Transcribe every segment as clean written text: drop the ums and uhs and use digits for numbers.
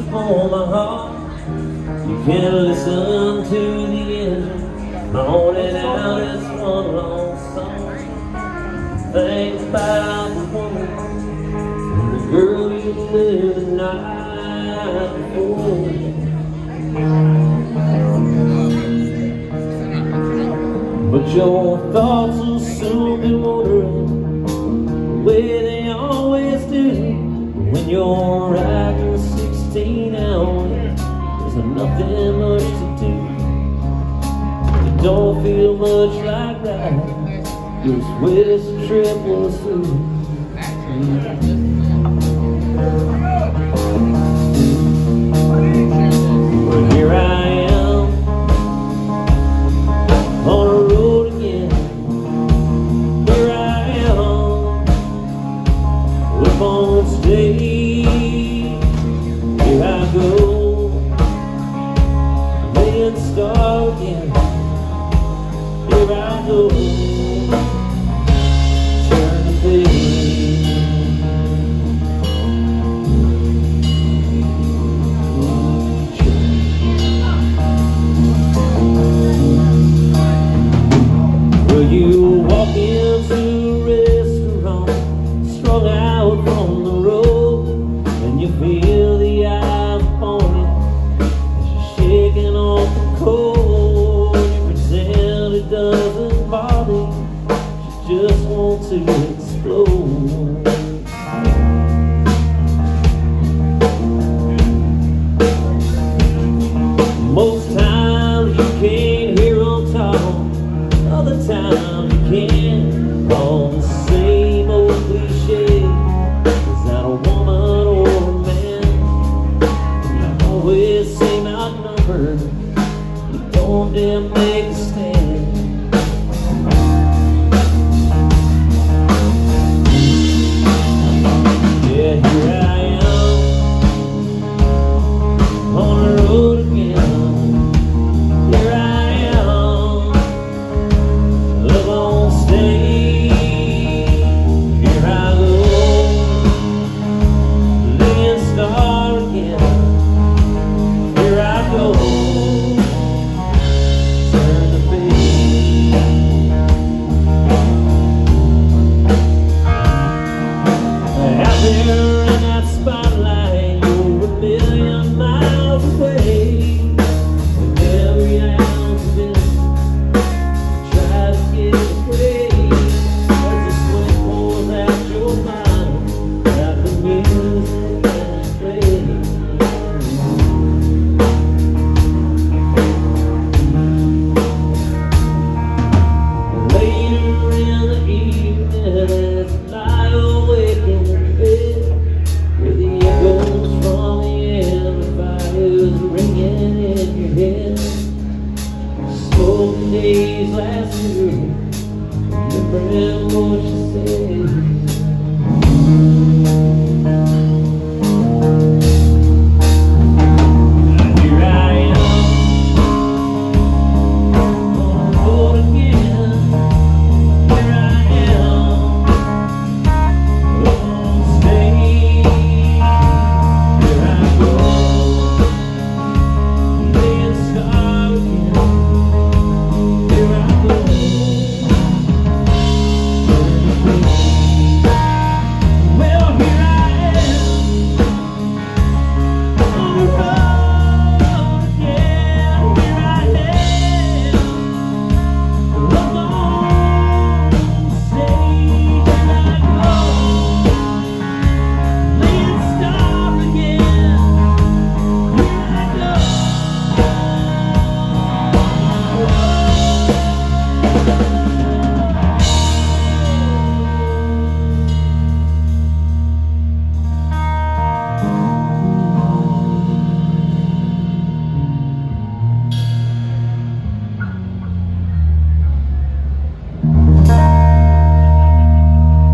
upon my heart. You can listen to the engine moaning out its one long song. Think about the woman and the girl you knew the night before. But your thoughts will soon be wandering the way they always do. When you're riding 16 hours, there's nothing much to do. You don't feel much like riding, just wish the trip was through. But here I am on a road again. Here I am, up on stage. Here I go, laying star again. Here I go, turn the page. Well, you walk into a restaurant, strung out from the road, and you feel the eye upon you as you're shaking off the cold. You pretend it doesn't bother you, you just want to explode. Most times you can't hear them talk, other times you can. All the same old cliche, is that a woman or a man? You always seem outnumbered, you don't dare make a stand. Yeah, here I am on the road again. Here I am, up on stage. Here I go, laying star again. Here I go, turn the page. Out there in that spotlight, you're a million miles away. With every ounce of it, try to get away. As the sweat pours out your mind, like the music that plays. Later in the evening, as you lie awake in bed, where the echoes from the amplifiers ringing in your head. Smoking days last through, remembering what you said. Here I am on the road again. Here I am, up on stage. Here I go, laying star again. Here I go, well, here I am on the road again. Here I am, up on stage. Here I go, laying star again. Here I go.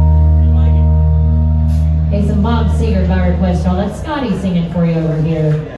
Hey, some Bob Seger by request, y'all. That's Scotty singing for you over here.